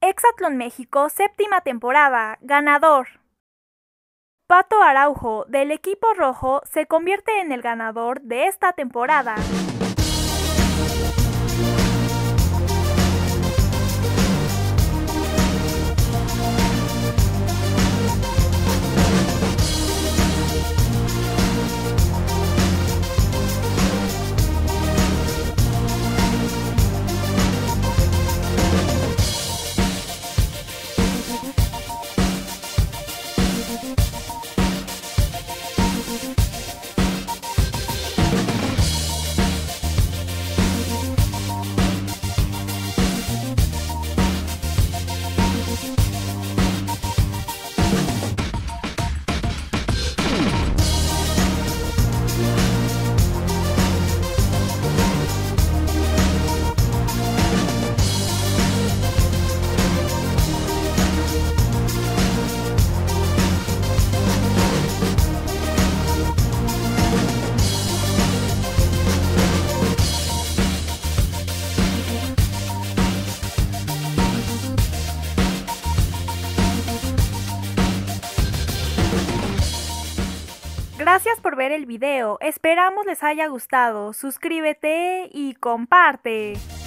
Hexatlón México, séptima temporada, ganador. Pato Araujo, del equipo rojo, se convierte en el ganador de esta temporada. Gracias por ver el video, esperamos les haya gustado, suscríbete y comparte.